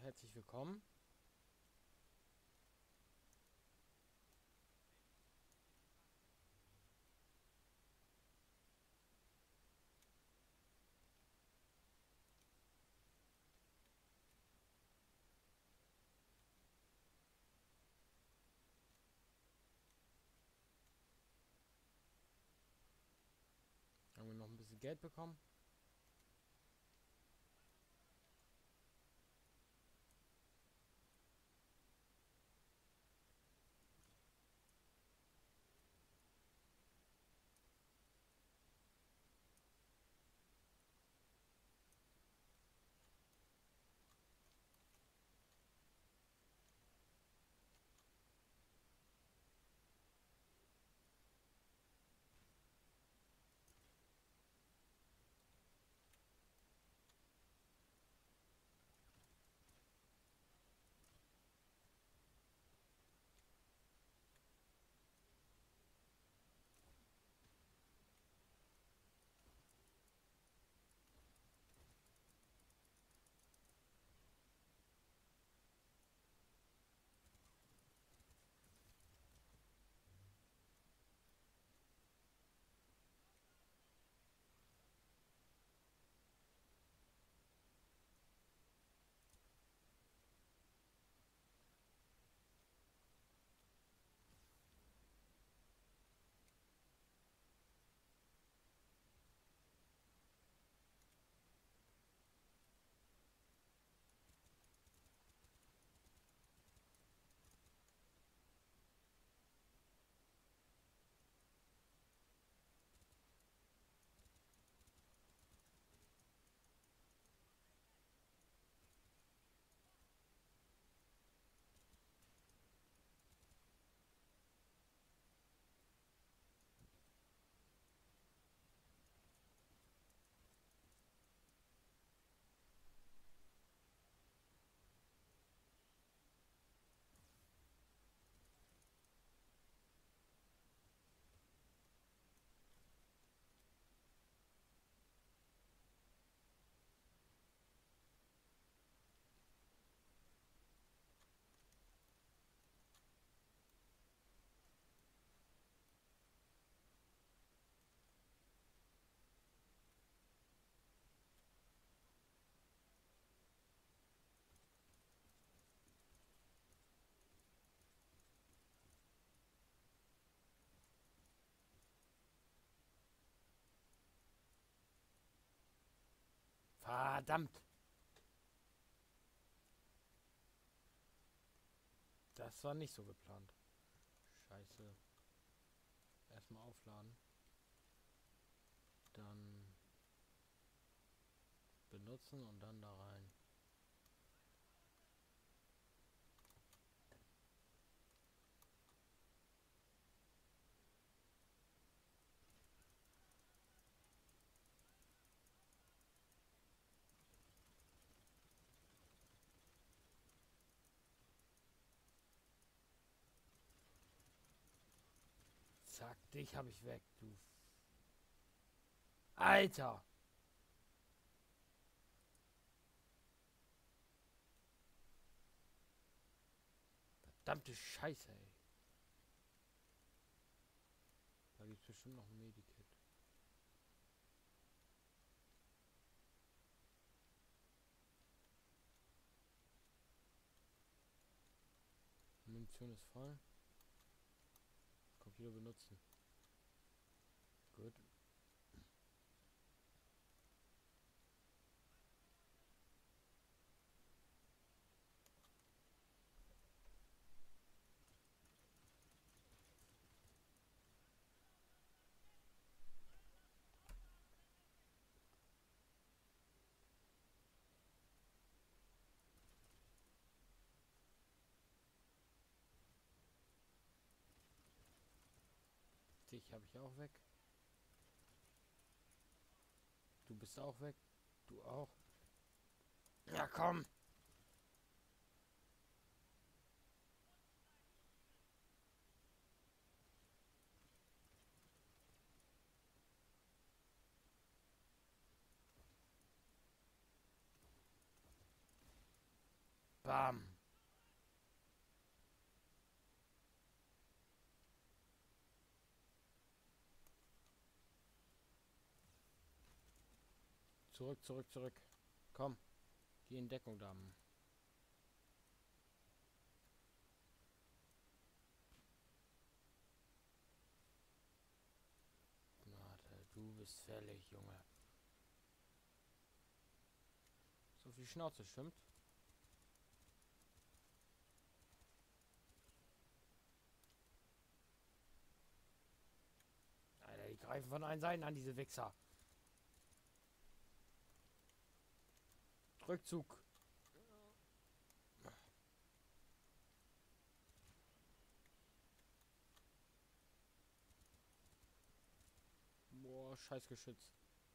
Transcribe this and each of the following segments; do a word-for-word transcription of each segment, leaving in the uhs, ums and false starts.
herzlich willkommen. Haben wir noch ein bisschen Geld bekommen? Verdammt! Das war nicht so geplant. Scheiße. Erstmal aufladen. Dann benutzen und dann da rein. Zack, dich habe ich weg, du. Alter! Verdammte Scheiße, ey. Da gibt es bestimmt noch ein Medikit. Munition ist voll. Computer benutzen. Gut. Dich habe ich auch weg. Du bist auch weg. Du auch. Ja, komm! Bam. Zurück, zurück, zurück. Komm. Geh in Deckung da. Warte, du bist fällig, Junge. So viel Schnauze, stimmt? Alter, die greifen von allen Seiten an, diese Wichser. Rückzug. Boah, scheiß Geschütz.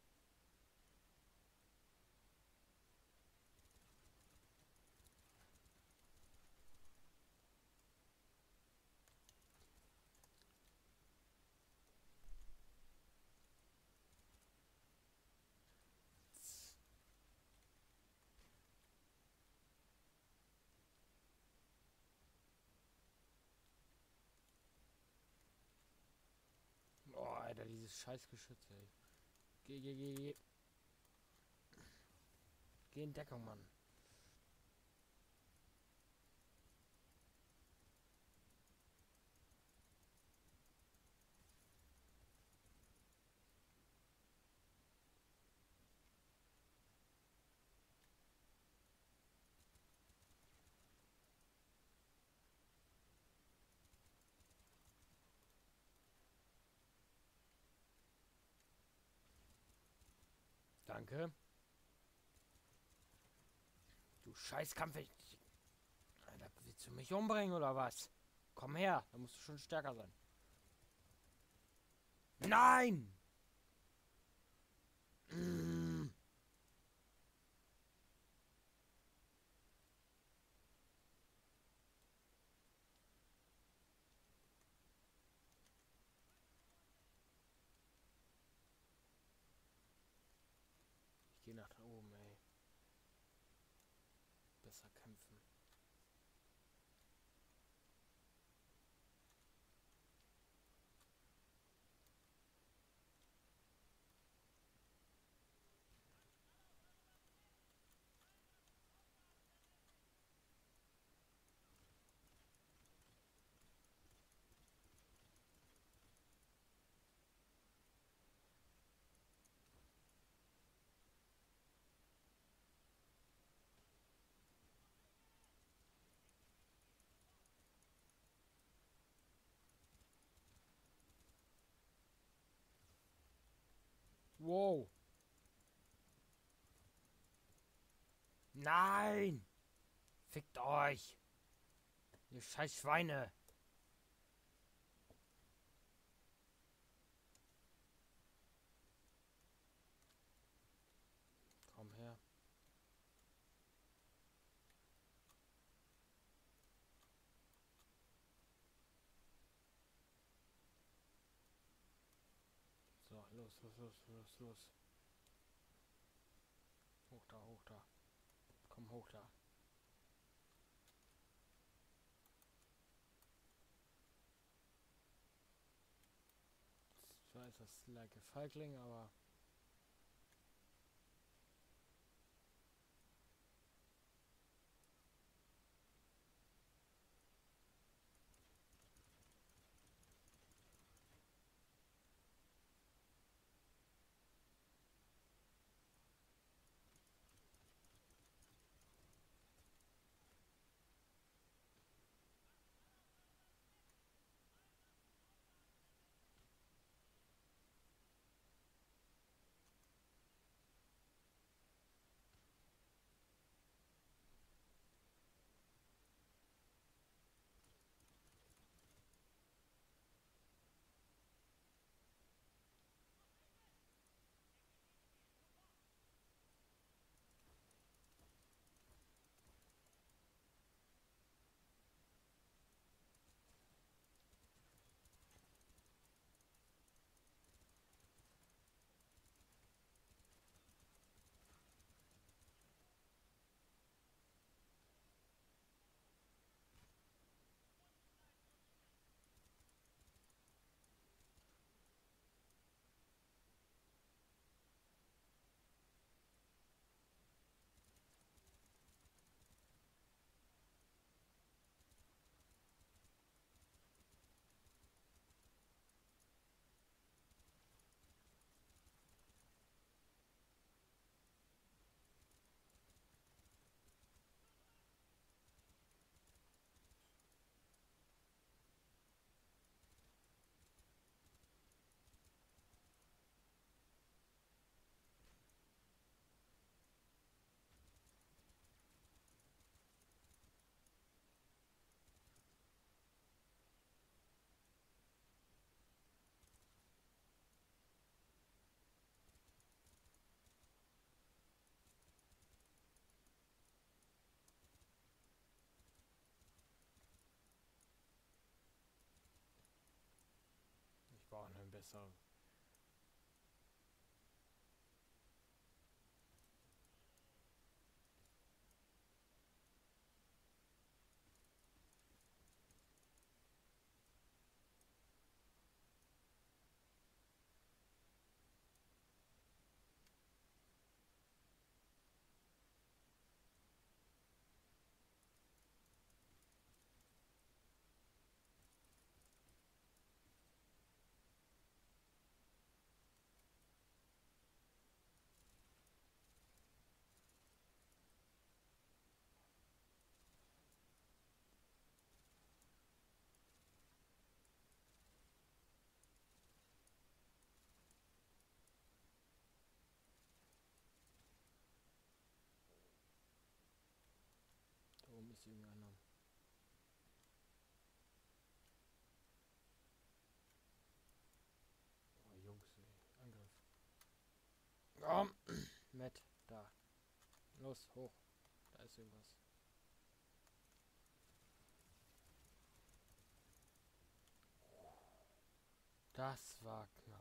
Boah, Alter, dieses scheiß Geschütz, ey. Geh, geh, geh, geh. Geh in Deckung, Mann. Danke. Du scheiß Kampf. Alter, willst du mich umbringen oder was? Komm her, da musst du schon stärker sein. Nein! Mm. Ich gehe nach da oben, ey. Besser kämpfen. Wow. Nein! Fickt euch! Ihr scheiß Schweine! Komm her. So, los, los, los, los, los. Hoch da, hoch da. Komm hoch da. Zwar ist das like a Feigling, aber... besser. Da oben ist irgendeiner. Oh, Jungs, ey. Angriff. Komm! Matt, da. Los, hoch. Da ist irgendwas. Das war knapp.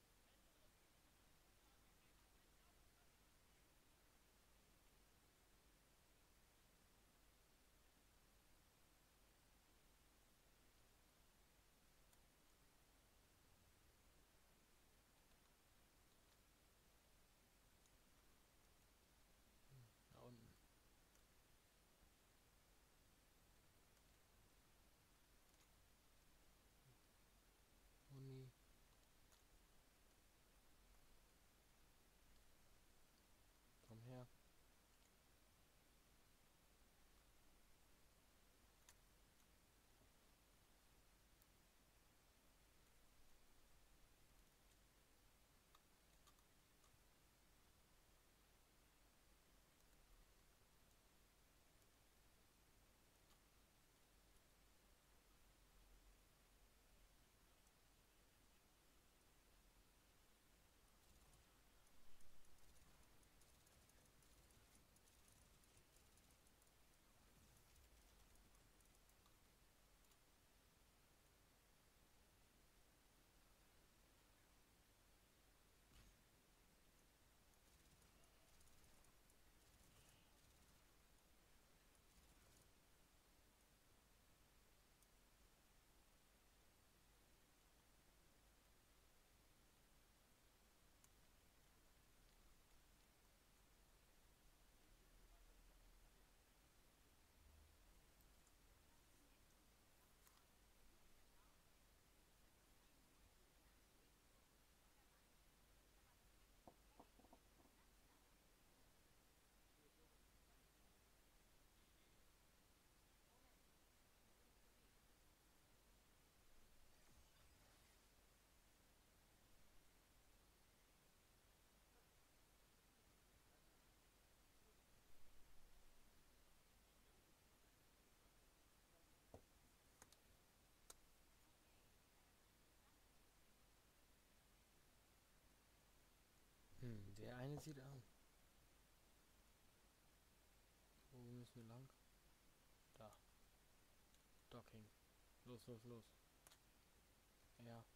Da unten. Uni. Komm her. Hm, der eine sieht an. Wo müssen wir lang? Da. Docking. Los, los, los. Ja.